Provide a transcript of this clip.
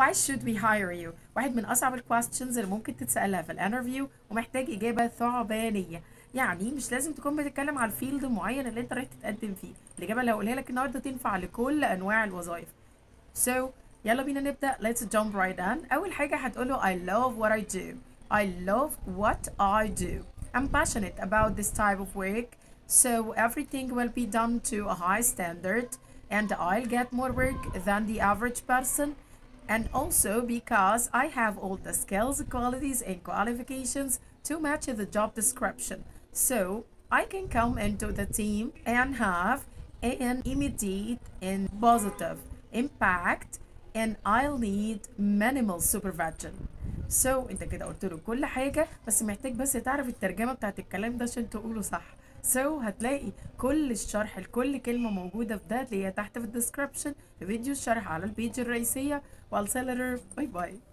why should we hire you؟ واحد من أصعب الكويستشنز اللي ممكن تتسألها في الانترفيو ومحتاج إجابة ثعبانية. يعني مش لازم تكون بتتكلم على الفيلد معين اللي انت رايح تتقدم فيه، الإجابة اللي هقولها لك النهارده تنفع لكل أنواع الوظائف. So يلا بينا نبدأ. let's jump right in. أول حاجة هتقوله I love what I do. I love what I do. I'm passionate about this type of work, so everything will be done to a high standard and I'll get more work than the average person. And also because I have all the skills, qualities, and qualifications to match the job description. So I can come into the team and have an immediate and positive impact and I'll need minimal supervision. So انت كده قلت له كل حاجة، بس محتاج بس تعرف الترجمة بتاعت الكلام ده عشان تقوله صح. So هتلاقي كل الشرح لكل كلمة موجودة في ده اللي هي تحت في الديسكربشن في فيديو الشرح على البيج الرئيسية. والسلر باي باي.